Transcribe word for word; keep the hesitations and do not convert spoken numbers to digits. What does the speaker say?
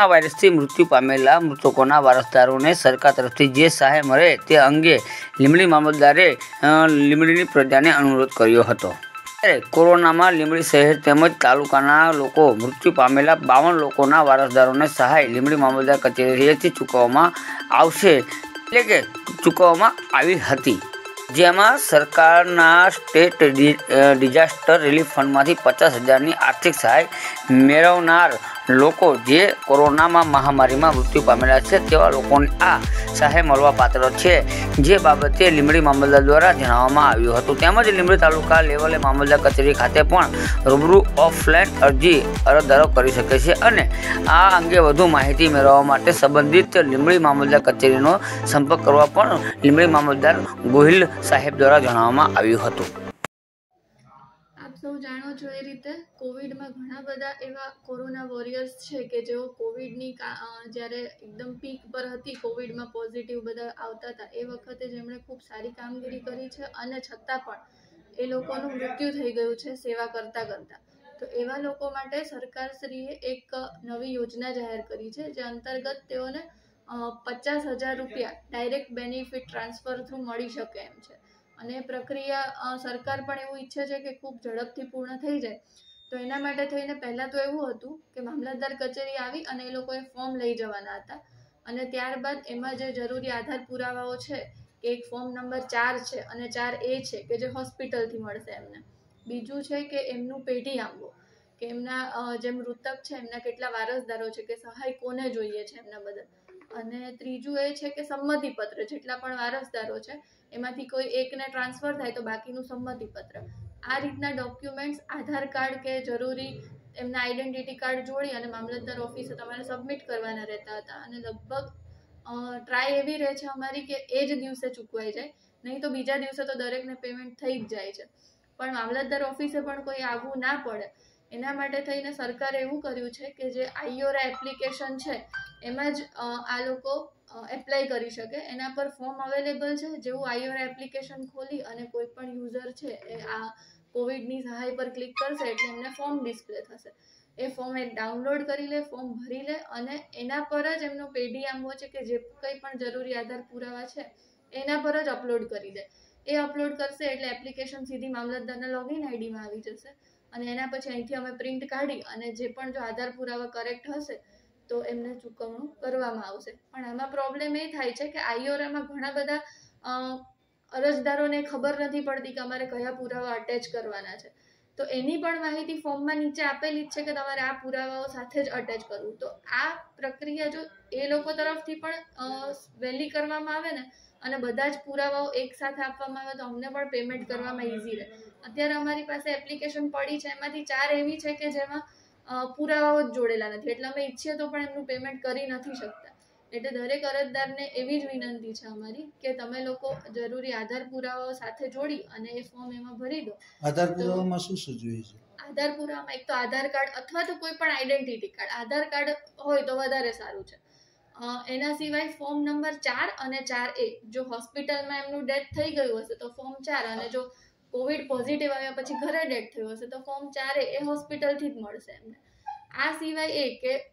Corona વાયરસથી મૃત્યુ પામેલા મૃતકોના વારસદારોને સરકાર તરફથી જે સહાય મળે તે અંગે લીંબડી મામલતદારે લીંબડીની પ્રજાને અનુરોધ કર્યો હતો। ત્યારે કોરોનામાં લીંબડી શહેર તેમજ તાલુકાના લોકો મૃત્યુ પામેલા બાવન લોકોના વારસદારોને સહાય લીંબડી મામલતદાર કચેરીએથી ચૂકવવામાં આવશે એટલે કે ચૂકવવામાં આવી હતી, જેમાં સરકારના સ્ટેટ ડિઝાસ્ટર રિલીફ ફંડમાંથી પચાસ હજારની આર્થિક સહાય મેળવનાર લોકો જે કોરોનામાં મહામારીમાં મૃત્યુ પામેલા છે તેવા લોકોને આ સહાય મળવા પાત્ર છે, જે બાબતે લીંબડી મામલતદાર દ્વારા જણાવવામાં આવ્યું હતું। તેમજ લીંબડી તાલુકા લેવલે મામલતદાર કચેરી ખાતે પણ રૂબરૂ ઓફલાઈન અરજી અરજદારો કરી શકે છે અને આ અંગે વધુ માહિતી મેળવવા માટે સંબંધિત લીંબડી મામલતદાર કચેરીનો સંપર્ક કરવા પણ લીંબડી મામલતદાર ગોહિલ સાહેબ દ્વારા જણાવવામાં આવ્યું હતું। આપ સૌ જાણો છો એ રીતે કોવિડમાં ઘણા બધા એવા કોરોના વોરિયર્સ છે કે જેઓ કોવિડની જ્યારે એકદમ પીક પર હતી, કોવિડમાં પોઝિટિવ બધા આવતા હતા, એ વખતે જેમણે ખૂબ સારી કામગીરી કરી છે અને છતાં પણ એ લોકોનું મૃત્યુ થઈ ગયું છે સેવા કરતાં કરતાં। તો એવા લોકો માટે સરકારશ્રીએ એક નવી યોજના જાહેર કરી છે, જે અંતર્ગત તેઓને પચાસ હજાર રૂપિયા ડાયરેક્ટ બેનિફિટ ટ્રાન્સફર થ્રુ મળી શકે એમ છે અને પ્રક્રિયા સરકાર પણ એવું ઈચ્છે છે કે ખૂબ ઝડપથી પૂર્ણ થઈ જાય। તો એના માટે થઈને પહેલાં તો એવું હતું કે મામલતદાર કચેરી આવી અને એ લોકોએ ફોર્મ લઈ જવાના હતા અને ત્યારબાદ એમાં જે જરૂરી આધાર પુરાવાઓ છે કે એક ફોર્મ નંબર ચાર છે અને ચાર એ છે કે જે હોસ્પિટલથી મળશે એમને, બીજું છે કે એમનું પેઢી આંબો કે એમના જે મૃતક છે એમના કેટલા વારસદારો છે કે સહાય કોને જોઈએ છે એમના બધા, અને ત્રીજું એ છે કે સંમતિપત્ર, જેટલા પણ વારસદારો છે એમાંથી કોઈ એકને ટ્રાન્સફર થાય તો બાકીનું સંમતિપત્ર। આ રીતના ડોક્યુમેન્ટ્સ આધાર કાર્ડ કે જરૂરી એમના આઈડેન્ટિટી કાર્ડ જોડી અને મામલતદાર ઓફિસે તમારે સબમિટ કરવાના રહેતા હતા અને લગભગ ટ્રાય એવી રહે છે અમારી કે એ જ દિવસે ચૂકવાઈ જાય, નહીં તો બીજા દિવસે તો દરેકને પેમેન્ટ થઈ જ જાય છે, પણ મામલતદાર ઓફિસે પણ કોઈ આવવું ના પડે એના માટે થઈને સરકારે એવું કર્યું છે કે જે આઈઓરા એપ્લિકેશન છે એમાં જ આ લોકો એપ્લાય કરી શકે। એના પર ફોર્મ અવેલેબલ છે, જેવું આઈઓરા એપ્લિકેશન ખોલી અને કોઈ પણ યુઝર છે એ આ કોવિડની સહાય પર ક્લિક કરશે એટલે એમને ફોર્મ ડિસ્પ્લે થશે, એ ફોર્મ એ ડાઉનલોડ કરી લે, ફોર્મ ભરી લે અને એના પર જ એમનો પેઢી આંબો છે કે જે કંઈ પણ જરૂરી આધાર પુરાવા છે એના પર જ અપલોડ કરી દે। એ અપલોડ કરશે એટલે એપ્લિકેશન સીધી મામલતદારના લોગિન આઈડીમાં આવી જશે અને એના પછી અહીંથી અમે પ્રિન્ટ કાઢી અને જે પણ જો આધાર પુરાવા કરેક્ટ હશે તો એમને ચૂકવણું કરવામાં આવશે। પણ આમાં પ્રોબ્લેમ એ થાય છે કે આઈઓરામાં ઘણા બધા અરજદારોને ખબર નથી પડતી કે અમારે કયા પુરાવા અટેચ કરવાના છે, તો એની પણ માહિતી ફોર્મમાં નીચે આપેલી જ છે કે તમારે આ પુરાવાઓ સાથે જ અટેચ કરવું। તો આ પ્રક્રિયા જો એ લોકો તરફથી પણ વહેલી કરવામાં આવે ને અને બધા જ પુરાવાઓ એકસાથે આપવામાં આવે તો અમને પણ પેમેન્ટ કરવામાં ઇઝી રહે। અત્યારે અમારી પાસે એપ્લિકેશન પડી છે, એમાંથી ચાર એવી છે કે જેમાં પુરાવાઓ જ જોડેલા નથી, એટલે અમે ઈચ્છીએ તો પણ એમનું પેમેન્ટ કરી નથી શકતા। એટલે દરેક અરજદારને એવી જ વિનંતી છે અમારી કે તમે લોકો જરૂરી આધાર પુરાવાઓ સાથે જોડી અને એ ફોર્મ એમાં ભરી દો। આધાર પુરાવામાં શું શું જોઈએ છે? આધાર પુરાવામાં એક તો આધાર કાર્ડ અથવા તો કોઈ પણ આઈડેન્ટિટી કાર્ડ, આધાર કાર્ડ હોય તો વધારે સારું છે। એના સિવાય ફોર્મ નંબર ચાર અને ચાર એ, જો હોસ્પિટલમાં એમનું ડેથ થઈ ગયું હશે તો ફોર્મ ચાર, અને જો કોવિડ પોઝિટિવ આવ્યા પછી ઘરે ડેથ થયું હશે તો ફોર્મ ચાર એ હોસ્પિટલથી જ મળશે એમને। આ સિવાય એ કે